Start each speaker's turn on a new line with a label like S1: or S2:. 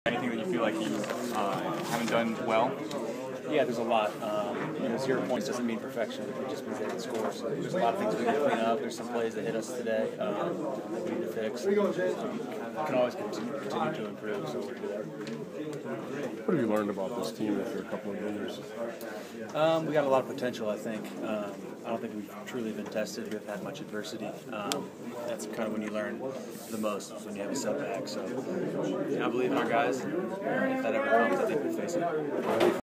S1: Anything that you feel like you haven't done well?
S2: Yeah, there's a lot. 0 points doesn't mean perfection. It just means they didn't score. So there's a lot of things we need to clean up. There's some plays that hit us today that we need to fix. We can always continue to improve, so we'll do that.
S3: What have you learned about this team after a couple of years?
S2: We got a lot of potential, I think. I don't think we've truly been tested. We've had much adversity. That's kind of when you learn the most, is when you have a setback. So I believe in our guys. If that ever comes, I think we face it.